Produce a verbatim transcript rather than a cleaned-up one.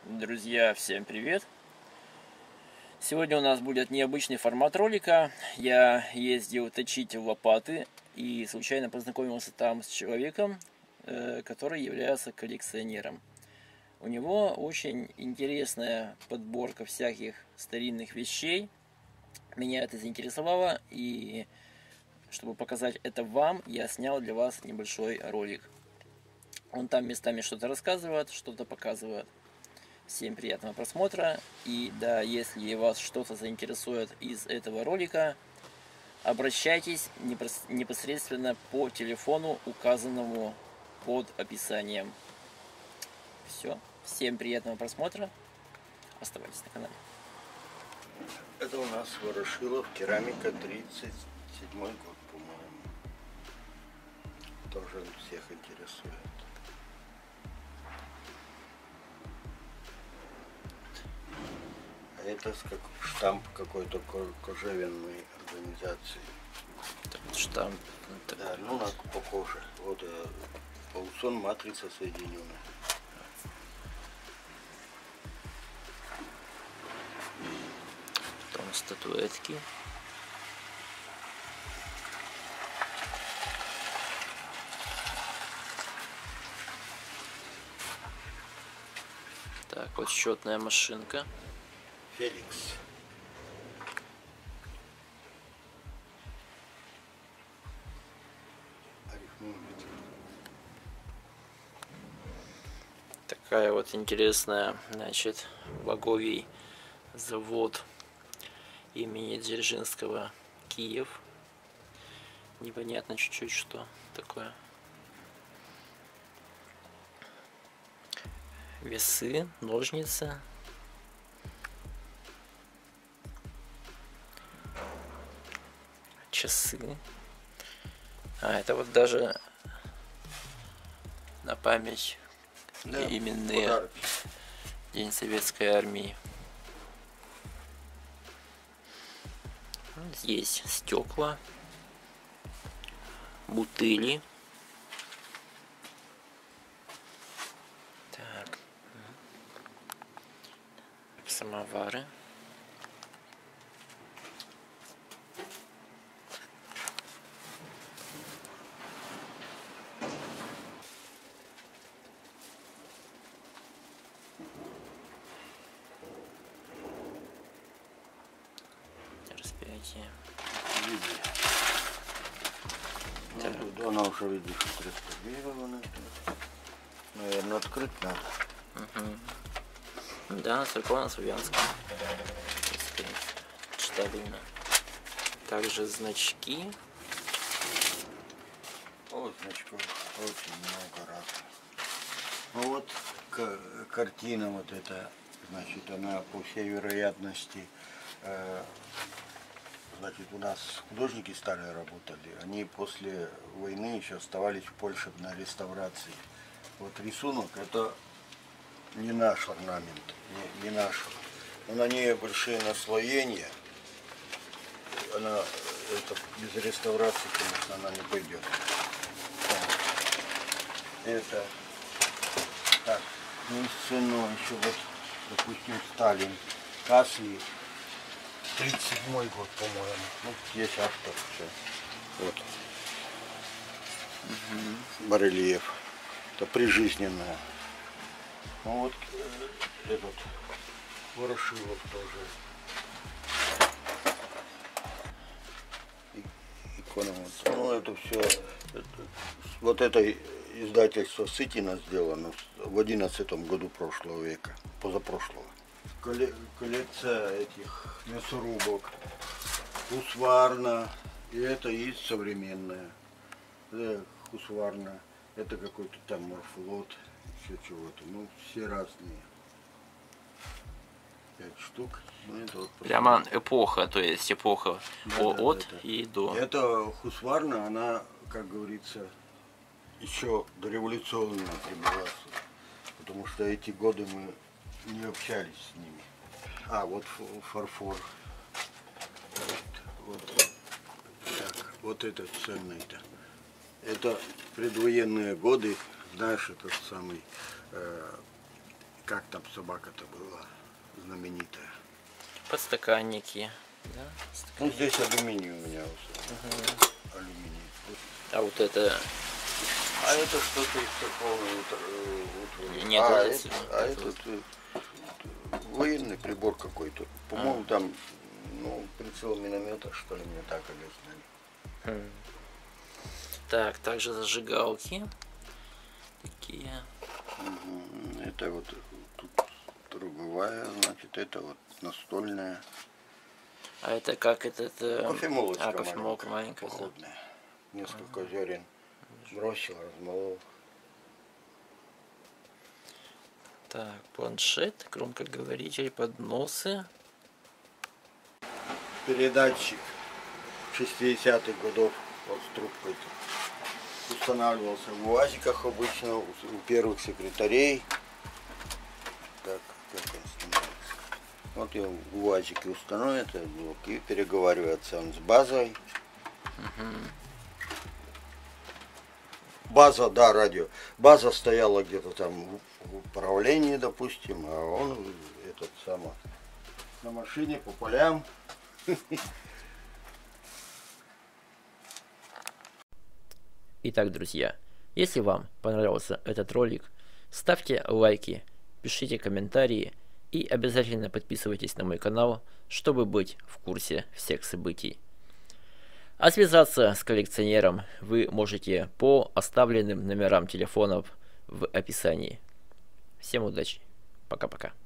Друзья, всем привет! Сегодня у нас будет необычный формат ролика. Я ездил точить лопаты и случайно познакомился там с человеком, который является коллекционером. У него очень интересная подборка всяких старинных вещей. Меня это заинтересовало, и чтобы показать это вам, я снял для вас небольшой ролик. Он там местами что-то рассказывает, что-то показывает. Всем приятного просмотра. И да, если вас что-то заинтересует из этого ролика, обращайтесь непосредственно по телефону, указанному под описанием. Все. Всем приятного просмотра. Оставайтесь на канале. Это у нас Ворошилов, керамика, тридцать седьмой год, по-моему. Тоже всех интересует. Это как штамп какой-то кожевенной организации. Штамп. Да, ну на похоже. Вот Паулсон, матрица соединенная. Там статуэтки. Так, вот счетная машинка. Феликс. Такая вот интересная, значит, Боговий завод имени Дзержинского, Киев. Непонятно чуть-чуть, что такое. Весы, ножницы. Часы. А, это вот даже на память, да, именные подарки. День Советской Армии. Здесь стекла, бутыли. Так. Самовары. Распятие. Так. Ну, тут она уже, видишь, реставрирована. Наверное, открыть надо. Угу. Да, церковно-славянская. Штабельно. Также значки. О, значков очень много разных. Ну вот картина вот эта, значит, она по всей вероятности, э, значит, у нас художники старые работали, они после войны еще оставались в Польше на реставрации. Вот рисунок, это не наш орнамент, не, не наш. Но на ней большие наслоения. Она, это без реставрации, конечно, она не пойдет. Так. Это так, ну и сцену еще вот, допустим, Сталин, Касли, тридцать седьмой год, по-моему. Ну, есть автор, все. Вот. Угу. Барельеф. Это прижизненное. Ну вот э, этот Ворошилов тоже. И, икона вот. Ну это все. Это, вот это издательство Сытина сделано в одиннадцатом году прошлого века, позапрошлого. Коллекция этих мясорубок, Хусварна, и это есть современная. Это Хусварна, это какой-то там морфлот, еще чего-то, ну все разные. Пять штук. Ну, это вот прямо эпоха, то есть эпоха, да, от да, да, и до. Это Хусварна, она, как говорится, еще дореволюционная прибыла, потому что эти годы мы не общались с ними. А, вот фарфор. Вот, вот, так, вот это ценный-то. Это предвоенные годы, знаешь, этот самый э, как там собака-то была знаменитая. Подстаканники. Да? Ну здесь алюминий у меня. Угу. Алюминий. А вот это... А это что-то из такого утра. Нет, а, это, это, а этот военный прибор какой-то. По-моему, а. там ну, прицел миномета, что ли, мне так объясняли. Хм. Так, также зажигалки. Такие. Угу. Это вот тут другая, значит, это вот настольная. А это как этот... Кофемолочка, а, кофемолка маленькая. Походная. Да. Несколько ага. зерен бросил, размолол. Так, планшет, громкоговоритель, подносы. Передатчик шестидесятых годов вот с трубкой устанавливался в УАЗиках обычно, у первых секретарей. Так, как он снимается. Вот его в УАЗике установят и переговаривается он с базой. Угу. База, да, радио. База стояла где-то там в управлении, допустим, а он этот самый на машине по полям. Итак, друзья, если вам понравился этот ролик, ставьте лайки, пишите комментарии и обязательно подписывайтесь на мой канал, чтобы быть в курсе всех событий. А связаться с коллекционером вы можете по оставленным номерам телефонов в описании. Всем удачи. Пока-пока.